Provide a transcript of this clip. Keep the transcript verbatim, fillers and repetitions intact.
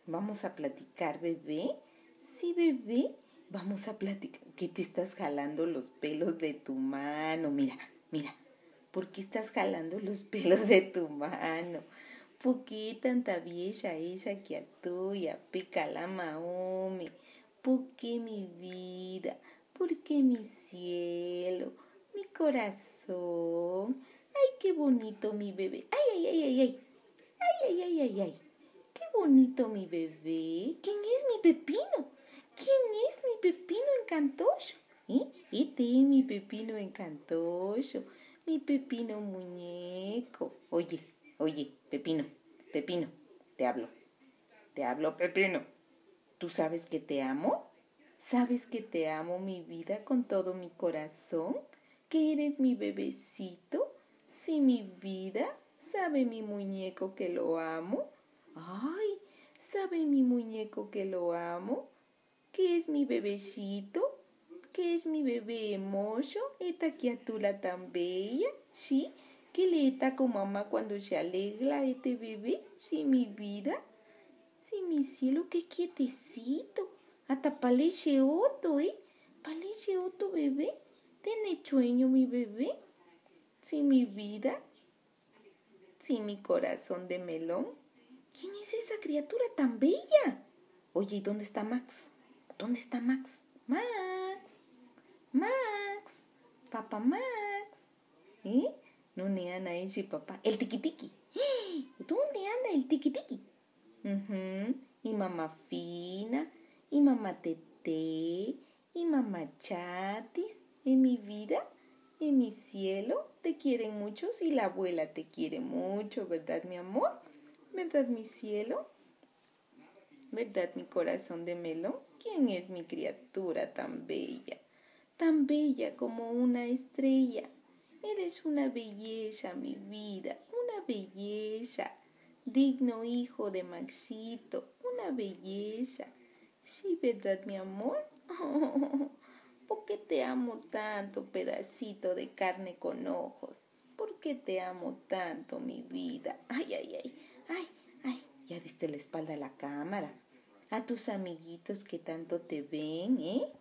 Vamos a platicar, bebé. Sí, bebé. Vamos a platicar. ¿Qué te estás jalando los pelos de tu mano? Mira, mira. ¿Por qué estás jalando los pelos de tu mano? ¿Por qué tanta vieja esa que a tuya? Peca la maome. ¿Por qué mi vida? ¿Por qué mi cielo? Mi corazón. Ay, qué bonito mi bebé. Ay, ay, ay, ay, ay. Ay, ay, ay, ay, ay. Qué bonito mi bebé. ¿Quién es mi pepino? ¿Quién es mi pepino encantoso? ¿Eh? Este es mi pepino encantoso. Mi pepino muñeco. Oye, oye, pepino, pepino, te hablo. Te hablo, pepino. ¿Tú sabes que te amo? ¿Sabes que te amo, mi vida, con todo mi corazón? ¿Que eres mi bebecito? Sí, mi vida. ¿Sabe mi muñeco que lo amo? Ay, ¿sabe mi muñeco que lo amo? ¿Qué es mi bebecito? ¿Qué es mi bebé hermoso? ¿Esta criatura tan bella? ¿Sí? ¿Qué le está con mamá cuando se alegra este bebé? Sí, mi vida. Sí, mi cielo, qué quietecito. Hasta parece otro, ¿eh? Parece otro bebé. ¿Tiene sueño mi bebé? Sí, mi vida. Sí, mi corazón de melón. ¿Quién es esa criatura tan bella? Oye, ¿y dónde está Max? ¿Dónde está Max? Max, Max, papá Max. ¿Eh? ¿Dónde anda ese papá? El tiquitiqui. ¿Eh? ¿Dónde anda el tiquitiqui? Uh-huh. Y mamá Fina, y mamá Tete, y mamá Chatis. En mi vida, en mi cielo, te quieren mucho. Si la abuela te quiere mucho, ¿verdad, mi amor? ¿Verdad, mi cielo? ¿Verdad, mi corazón de melón? ¿Quién es mi criatura tan bella? Tan bella como una estrella. Eres una belleza, mi vida, una belleza. Digno hijo de Maxito, una belleza. Sí, ¿verdad, mi amor? Oh, ¿por qué te amo tanto, pedacito de carne con ojos? ¿Por qué te amo tanto, mi vida? Ay, ay, ay, ay, ay, ya diste la espalda a la cámara. A tus amiguitos que tanto te ven, ¿eh?